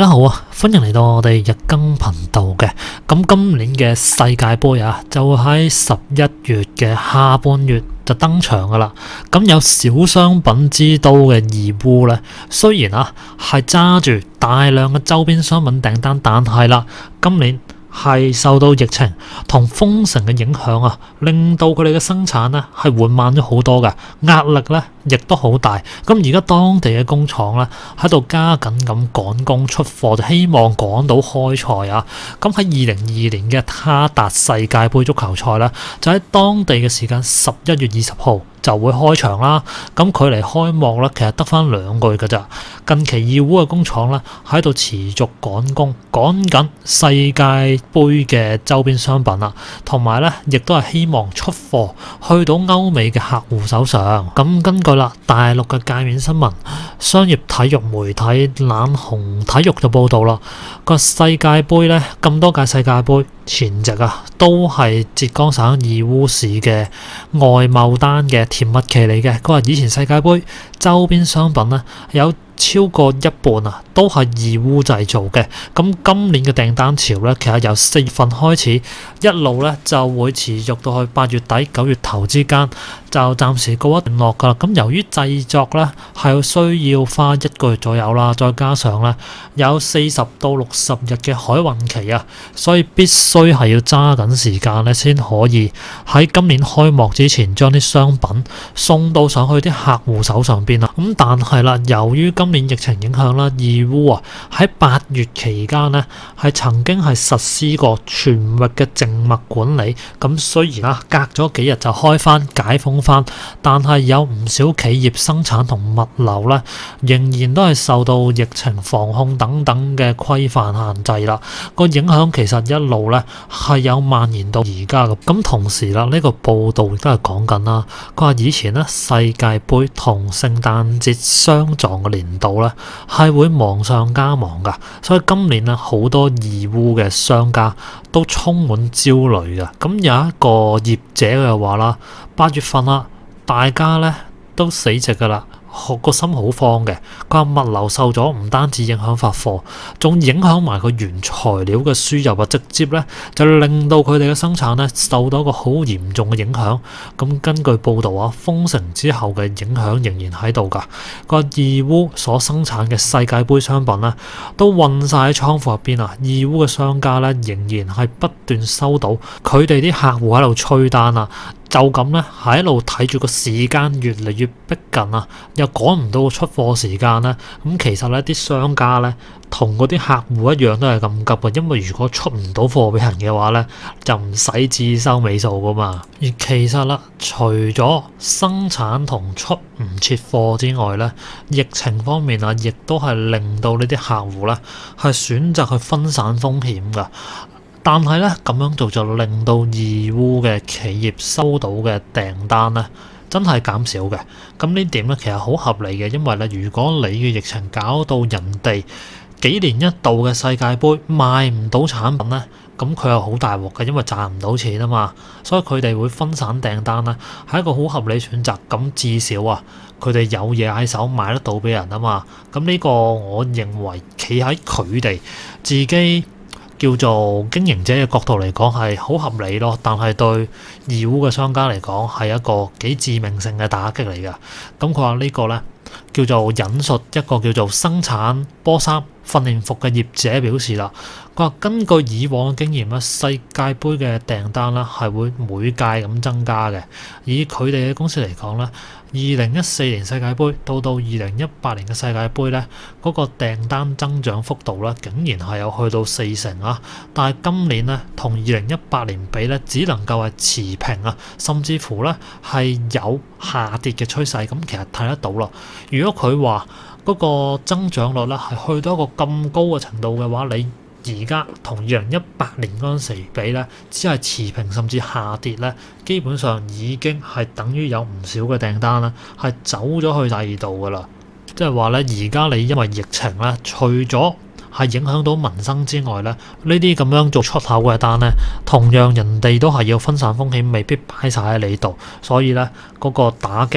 大家好啊，歡迎嚟到我哋日更頻道嘅。咁今年嘅世界盃啊，就喺11月嘅下半月就登場噶啦。咁有小商品之都嘅義烏呢，雖然啊係揸住大量嘅周邊商品訂單，但係啦，今年係受到疫情同封城嘅影響啊，令到佢哋嘅生產呢係緩慢咗好多嘅，壓力呢亦都好大。咁而家當地嘅工廠呢喺度加緊咁趕工出貨，就希望趕到開賽啊。咁喺2022年嘅卡達世界盃足球賽呢，就喺當地嘅時間11月20號就會開場啦。咁距離開幕呢，其實得返2個月㗎咋。近期義烏嘅工廠呢喺度持續趕工，趕緊世界盃嘅周邊商品啦，同埋呢亦都係希望出貨去到歐美嘅客戶手上。咁根據大陸嘅界面新聞，商業體育媒體冷紅體育就報道啦，個世界盃呢，咁多屆世界盃前夕啊，都係浙江省義烏市嘅外貿單嘅甜蜜期嚟嘅。佢話以前世界盃周邊商品呢，有超過一半啊，都係義烏製造嘅。咁今年嘅訂單潮咧，其實由4月份開始，一路咧就會持續到去8月底9月頭之間，就暫時告一段落㗎啦。咁由於製作咧係需要花1個月左右啦，再加上咧有40到60日嘅海運期啊，所以必須係要揸緊時間咧，先可以喺今年開幕之前將啲商品送到上去啲客戶手上邊啦。咁但係啦，由於今年疫情影響啦，義烏啊喺8月期間呢係曾經係實施過全域嘅靜脈管理。咁雖然隔咗幾日就開翻解封翻，但係有唔少企業生產同物流呢仍然都係受到疫情防控等等嘅規範限制啦。個影響其實一路呢係有蔓延到而家嘅。咁同時啦，呢個報道亦都係講緊啦，佢話以前呢世界盃同聖誕節相撞嘅年度咧係會忙上加忙噶，所以今年咧好多義烏嘅商家都充滿焦慮嘅。咁有一個業者嘅話啦，8月份啦，大家咧都死直噶啦，個心好慌嘅。佢話物流受咗，唔單止影響發貨，仲影響埋個原材料嘅輸入啊，直接咧就令到佢哋嘅生產咧受到一個好嚴重嘅影響。咁根據報道啊，封城之後嘅影響仍然喺度㗎。個義烏所生產嘅世界盃商品咧都運晒喺倉庫入邊啊。義烏嘅商家咧仍然係不斷收到佢哋啲客戶喺度催單啊。就咁咧，喺一路睇住個時間越嚟越逼近啊，又趕唔到出貨時間咧。咁其實咧，啲商家咧同嗰啲客戶一樣都係咁急嘅，因為如果出唔到貨俾人嘅話咧，就唔使至收尾數噶嘛。而其實啦，除咗生產同出唔切貨之外咧，疫情方面啊，亦都係令到呢啲客戶咧係選擇去分散風險㗎。但係咧，咁樣做就令到義烏嘅企業收到嘅訂單咧，真係減少嘅。咁呢點咧，其實好合理嘅，因為咧，如果你嘅疫情搞到人哋幾年一度嘅世界盃賣唔到產品咧，咁佢又好大鑊嘅，因為賺唔到錢啊嘛。所以佢哋會分散訂單啦，係一個好合理選擇。咁至少啊，佢哋有嘢喺手賣得到俾人啊嘛。咁呢個我認為企喺佢哋自己叫做經營者嘅角度嚟講係好合理咯，但係對義烏嘅商家嚟講係一個幾致命性嘅打擊嚟㗎。咁佢話呢個咧叫做引述一個叫做生產波衫訓練服嘅業者表示啦，佢話根據以往嘅經驗咧，世界盃嘅訂單咧係會每屆咁增加嘅。以佢哋嘅公司嚟講咧，2014年世界盃到2018年嘅世界盃咧，嗰個訂單增長幅度咧，竟然係有去到40%啊！但係今年咧，同2018年比咧，只能夠係持平啊，甚至乎咧係有下跌嘅趨勢。咁其實睇得到咯。如果佢話嗰個增長率咧係去到一個咁高嘅程度嘅話，你而家同2018年嗰陣時比咧，只係持平甚至下跌咧，基本上已經係等於有唔少嘅訂單啦，係走咗去第二度噶啦。即係話咧，而家你因為疫情咧，除咗係影響到民生之外咧，呢啲咁樣做出口嘅單咧，同樣人哋都係要分散風險，未必擺晒喺你度，所以咧嗰個打擊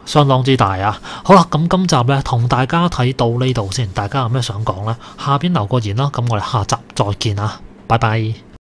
相當之大啊！好啦，咁今集咧同大家睇到呢度先，大家有咩想講咧？下邊留個言啦，咁我哋下集再見啊！拜拜。